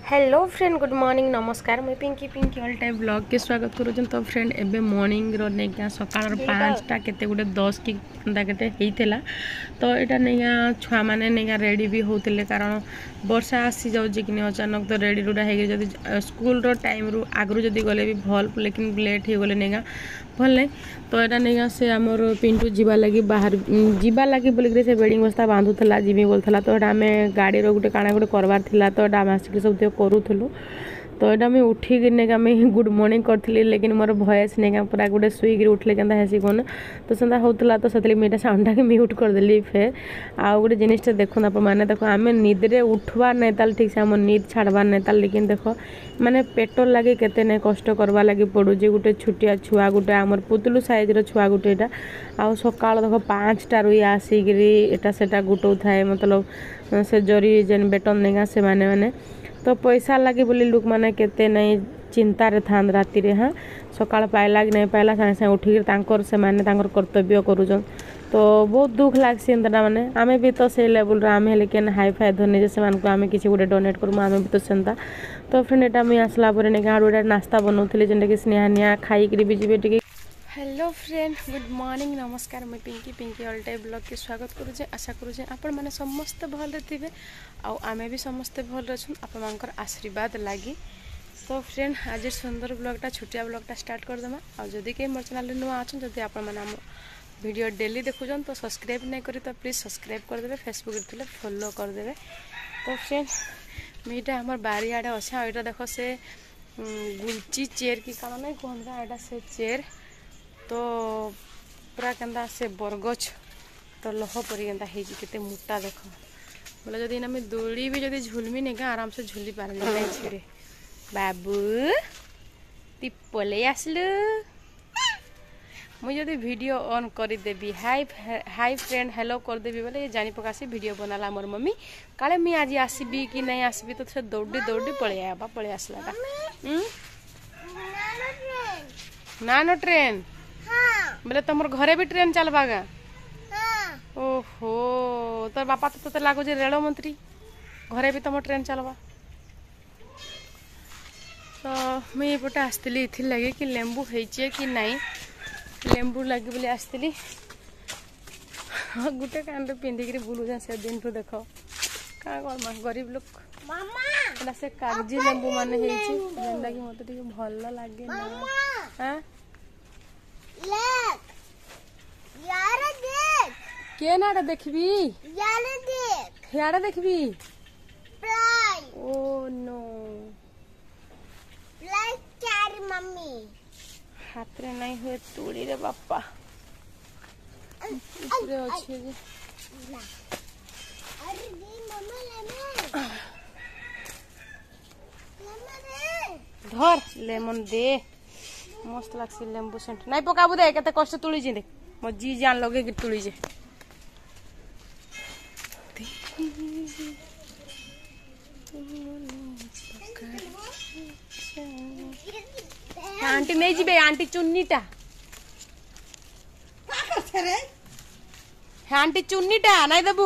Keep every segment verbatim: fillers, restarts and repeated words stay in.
Hello friend good morning नमस्कार मुझे Pinky Pinky all time blog के स्वागत करुँ। तो फ्रेंड एबे मॉर्निंग रो नहीं सकाल पाँचटा केते गुटे दस कि केते होता तो यहाँ नहीं छुआ मैंने नहीं रेडी भी होते कारण वर्षा आसी जाऊँगी कि अचानक तो रेडी रूडा हो स्कूल रो टाइम रु आगु जदि गले भी भल लेकिन लेट हो गले नहीं भल नहीं तो यहाँ नहीं से आमर पिंटू जीवा लगी बाहर जीवा लगी बोलिक से बेडिंग बस्ता बांधुला जीवी बोलता तो यहाँ आम गाड़ी गोटे काଣା गोटे करवार थिला तो यहाँ आसिक सब करूँ तो यहाँ मुझे उठिक नहीं गुड मॉर्निंग करी लेकिन मोर भयस नहीं पूरा गोटे शुईक उठले क्या हेसी कौन तो सेंता होता तो से मुझे साउंड टा म्यूट करदेली फेर आउ गोटे जिनटा देखो आप मैंने देखो आम निद्रे उठवार नहीं ताल ठीक से आम निद छाड़बार नहीं ताल लेकिन देख माने पेट्रोल लगे केते नहीं कष्ट करवा लगी पड़ू गोटे छुटिया छुआ गोटे आमर पुतलू साइज्र छुआ गोटे यहाँ आउ सका देख पाँचटार ये आसिक एटा सेटा गुटौ थाए मतलब से जरी जेन बेटन नहीं से माने माने तो पैसा लगे बोली लोक मैंने केते नहीं चिंता रे था राति रे हाँ सकाळ पाइला कि नहीं पाइला सागे सागे उठिक से माने कर्तव्य करूछन तो बहुत दुख लगसी एंता मैंने आमे भी तो से लेवल आम हेल्ले हाई फाई धरने जे से आम किसी गोटे डोनेट करूँ आम भी तो सेंता तो फ्रेंड यहाँ मुझे आसला गोटे नास्ता बनाऊली जेनटा कि स्नेहा निया खाई भी जी टे। हेलो फ्रेंड गुड मॉर्निंग नमस्कार मैं Pinky Pinky all time blog के स्वागत करुचे आशा करुचे आपण मैंने समस्ते भल थे आमे भी समस्ते भल अच्छे आपंकर आशीर्वाद लगी। तो फ्रेंड आज सुंदर ब्लॉगटा छोटिया ब्लॉगटा स्टार्ट करदेमा आदि कहीं मोर चैनल नुआ अच्छा जब आप वीडियो डेली देखुन तो सब्सक्राइब नहीं करी तो प्लीज सब्सक्राइब करदे फेसबुक थे फॉलो करदे। तो फ्रेंड मुझे आम बारियाड़े अच्छे यहाँ देख से गुलची चेयर की कण नहीं कहता यहाँ से चेयर तो पूरा केंदा से बरगछ तो लह परी केंदा के मोटा देख बोले जदि आम दोड़ी भी जब झुलमी नहीं क्या आराम से झुली पारे नहीं बाबू ती पले आसलु मुझे जब वीडियो ऑन करदेवी हाई हाई फ्रेंड हेलो करदेवी बोले जानी पकासी वीडियो बनाला मोर मम्मी काले मुझे आज आसबि कि नहीं आसबि तो से दौड़ी दौड़ी पलि आबा पलि आसला नानो ट्रेन बोले तुम घरे भी ट्रेन चलवा गा ओहो तोर बापा तो ते लगुच रेल मंत्री घरे भी तुम ट्रेन चलवा तो मुझे पटे आसती इथि लगे कि लेंबू होइचे कि नहीं लेंबू लगे बोले आसती गोटे कान पिंधिक बुलूचा से दिन ठू देख क्या कर गरीब लोग से कागजी लेंबू मान जेनटा कि मत भल लगे ना के ना देखबी यार देखबी ओ नो मम्मी हाथ रे नहीं हुए तूड़ी रे बापा इसरे अच्छे जे धर लेमन दे मस्त लगसी लेंबू सेंट नहीं पकाबू दे केते कष्ट तुली जे देख मो जी जान लगे कि तुली जे आंटी नहीं जीबे आंटी चुन्नीटा आंटी चुन्नीटा नहीं देबू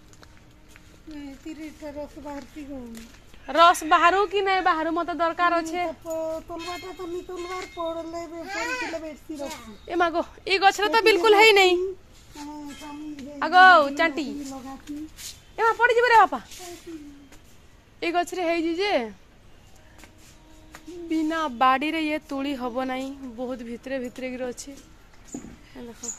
रस बाहरु कि नहीं बाहरु मत दरकार अच्छे ए मागो ई गछरे तो बिल्कुल है नहीं आगो चांटी ए मा पड़ी जिबे रे बापा ई गछरे है जी जे बिना बाड़ी रे ये तुली हबो नहीं बहुत भितरे भितरे गिरो अच्छे देखो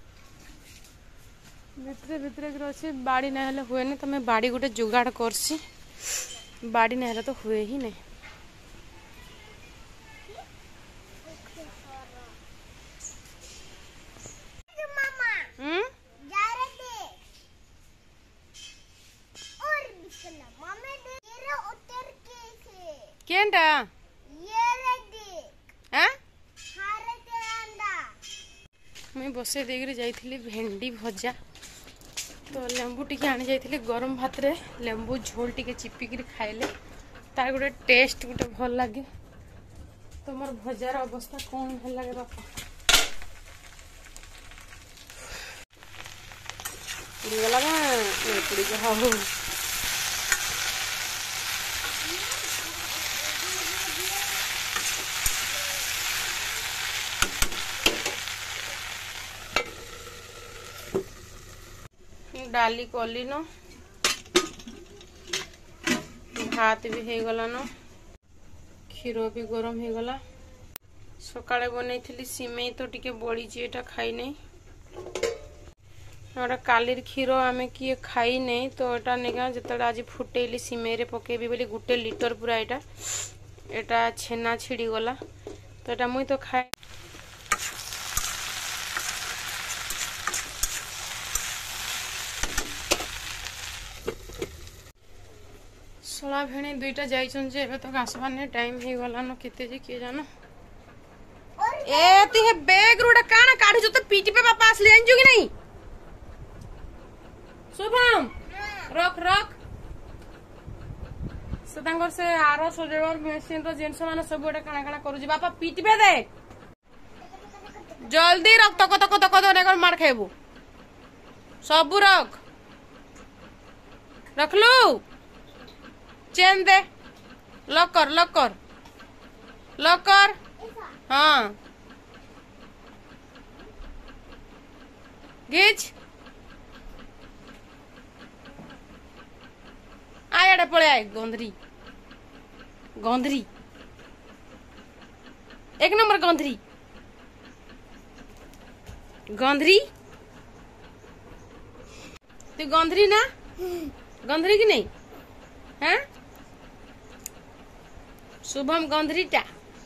भितरे भितरे गिरो अच्छे बाड़ी नहीं हेले हुए नहीं तो मैं बाड़ी गोटे जुगाड़ करसी बाड़ी नहीं तो हुए ही नहीं केंटा मैं बसे देकर जाइली भेंडी भजा तो लेंबू टी आनी जाइली गरम भात रे लेंबू झोल टी चिपिक खाइले तार गोटे टेस्ट गोटे भल लगे तो मोर भजार अवस्था कौन है लगे बापा पुड़ी गला पुड़ी जा डाली कली न भात भी हो गला न क्षीर भी गरम हो गला सकाळे बनई सिमेई तो टिके बड़ी एटा खाई नहीं एटा कालीर क्षीर आमे किए खाई नहीं तो एटा निका जतले आज फुटेली सिमेई रे पकेबी बोली गुटे लिटर पूरा एटा एटा छेना छिड़ी गला तो एटा मुई तो खाए सला भेणी दुईटा जाइछन जे एबे तक आसबार ने टाइम हे गला न केते जे के जानो ए ती हे बैग रोडा काना काढी जो तो पीटी पे पापा असले अंजू की नहीं शुभम रख रख सदांगर से आरो सजेवर मशीन रो जेंस माने सब गोटे काना काना करू जी बापा पीटी पे दे जल्दी रख तक तक तक दो ने मार खाइबू सब रख रख लू चेन दे लॉक कर लॉक कर लॉक कर हाँ घिच आया पड़े आए गोंधरी गोंधरी एक नंबर गोंधरी गोंधरी तू गोंधरी ना गोंधरी की नहीं हैं शुभम गोंधरी टा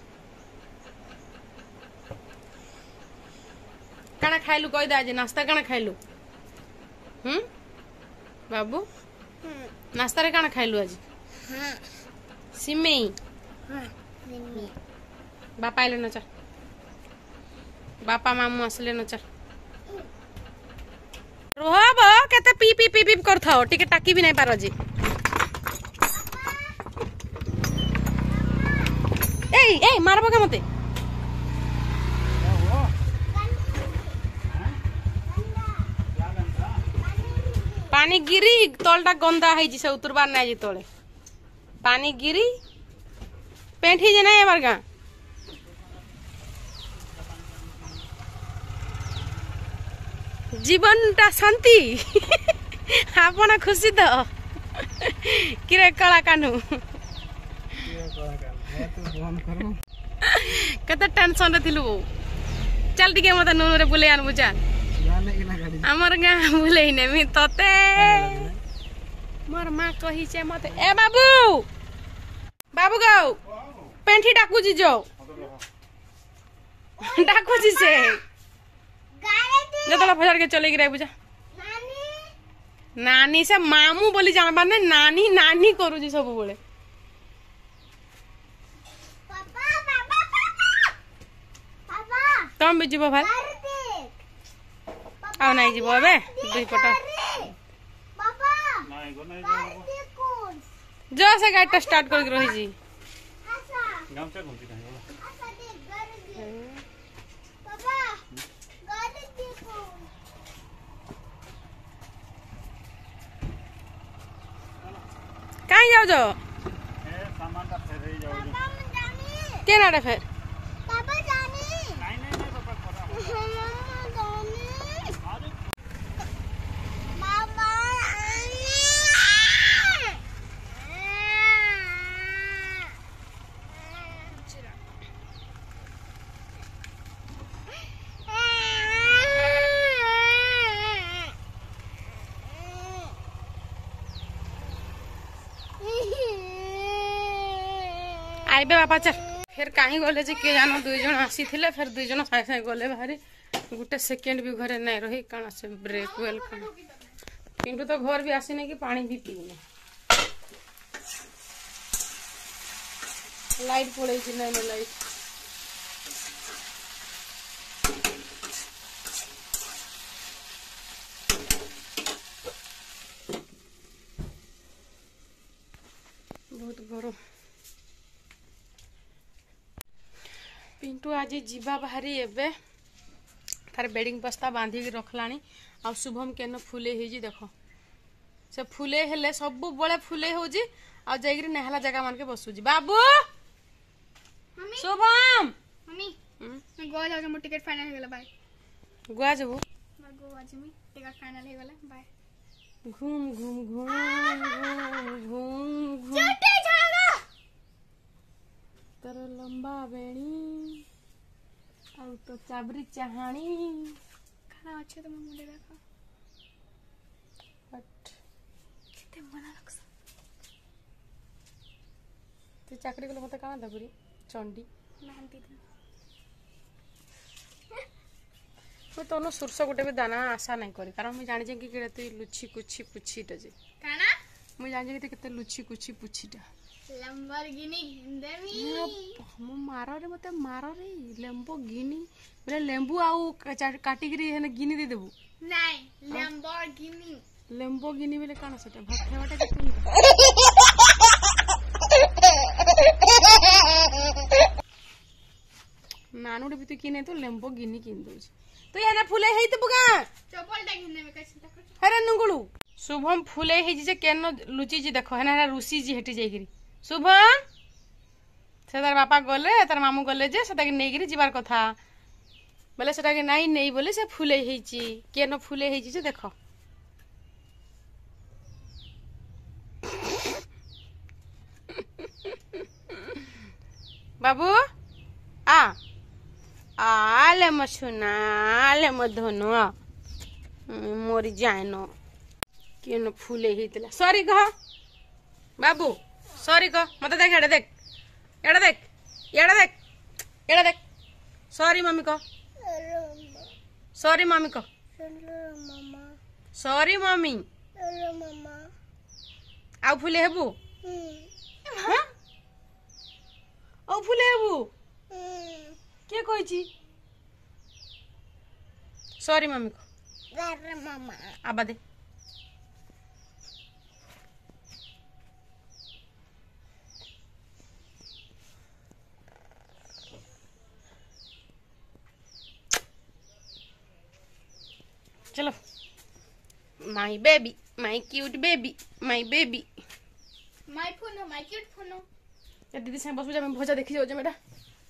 काना खाइलु कह दे आज नाश्ता काना खाइलु हम्म बाबू नाश्ता रे काना खाइलु आज हां सिमेई हां सिमेई बापा आइले न चल बापा मामू असले न चल रोहब केते पी पी पी पी करथाओ टिके टाकी भी नहीं पारो जी ए ए मारबो का मते पानी गिरी तलटा गंदा है से उतरबार नहीं तले पानी गिरी पेंठी जे नहीं बार गा जीवनटा शांति आपण खुशी तो किरे कला कानू कत टेंशन रे थिलु चल टिके मत नून रे बुले आन बुझा हमर गा बुले ने मी तते मोर मां कहि छे मत ए बाबू बाबू गाओ पेंठी डाकू जी जो डाकू जी से जतला फजर के चले गिरे बुझा नानी नानी से मामू बोली जानबार ने नानी नानी करू जी सब बोले तम भी जीव भाई आ नहीं जीव ए दुई पट जो से गाड़ी स्टार्ट कर रही जी कहीं जाओ जो के ना फिर आइबे बापा चल फिर कहीं गले जे के जानो दुई जन आसी थिले फिर दुई जन साइ साइ गले बाहरी गुटे सेकेंड भी घरे नहीं रही काना से ब्रेक वेल काना किंतु तो घर भी आसी नहीं कि पानी भी पीने लाइट पड़े कि नहीं लाइट बहुत गरम पिंटू आज जीवा बाहरी एबे तार बेडिंग बस्ता बांधिक रखलानी आ शुभम केन फुले ही देख से फुले हेले सब बड़े फुले हो जी आ जाइगिरी नेहला जगह मान के बसु जी बाबू शुभम मम्मी गोवा जाके मो टिकट फाइनल हो गेला बाय गोवा जबो गोवा जमी टिकट फाइनल हो गेला बाय घूम घूम घूम घूम घूम घूम छोटे झागा तर लंबा बेणी ଆଉ ତ ଚାବରି ଚାହାଣି खाना अच्छे तो मुंडे देखा बट कितने मना लगस तू चाकरी कले मते काना दबरी चंडी मेहनती था ମୁଁ ତୋନ ସୁର୍ଷ ଗୋଟେ ବି ଦାନା ଆଶା ନାହିଁ କରି କାରଣ ମୁଁ ଜାଣିଛି କି କେତେ ଲୁଚି କୁଛି ପୁଛିଟା ଯେ काना ମୁଁ ଜାଣିଛି କି କେତେ ଲୁଚି କୁଛି ପୁଛିଟା लंबरगिनी हिंदमी ମୁଁ ମାରରେ ମତେ ମାରରେ ଲେମ୍ବୁ ଗିନି ବୋଲେ ଲେମ୍ବୁ ଆଉ କାଟିକିରି ହେନେ ଗିନି ଦେଇ ଦେବୁ नहीं लंबरगिनी ଲେମ୍ବୁ ଗିନି ବୋଲେ କାଣା ସେଟା ଭାତ ଖାଇବାଟା କେତେ नानुड भी तू किने तो लेम्बो गिनी किन दउछ तो याना फुले हेइत बुगा चप्पल हिंदे में कैसे तक अरे नुंगुळू शुभम फुले हेइ जे केन लुची जी देखो हेना रुसी जी हेटी जाईगिरी शुभम से तार बापा गले तार मामू गले जे सेटा के नेगिरी जिबार कथा बोले सेटा के नाही नेई बोले से फुले हेइची केन फुले हेइची जे देखो बाबू आ आले मछुना आले मधुनो मोरी जानो केन फुले हेइतला सॉरी कह बाबू सॉरी कह मते देख एडे देख एडे देख एडे देख एडे देख सॉरी मम्मी कह सॉरी मम्मी कह मामा सॉरी मम्मी मामा आ फुले हेबू हां ओ फुले हेबू के कहछि सॉरी मम्मी को गार मामा आबा दे चलो my baby my cute baby my baby my phone my cute phone ए दीदी से बस मैं भजा देखी जाओ मेरा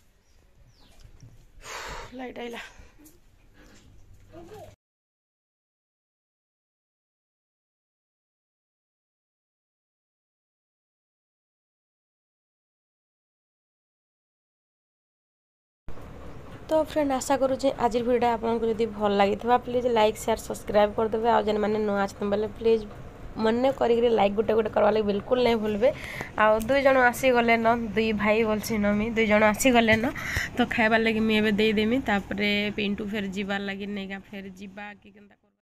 लाइट आइला तो फ्रेंड आशा करूँ आज भिडियो आपको जब भल लगी प्लीज लाइक शेयर सब्सक्राइब करदे आज जेन मैंने नुआ आसते बोले प्लीज मन कर लाइक गोटे गोटे करवा लगे बिल्कुल नहीं भूलबे आ दुई जन आसीगले न दुई भाई बोलसी न मी दुई जन आसीगले न तो खाइबार लगे मुझे देदेमी तापर पिंटू फेर जीवार लगे नहीं फिर जीवा कि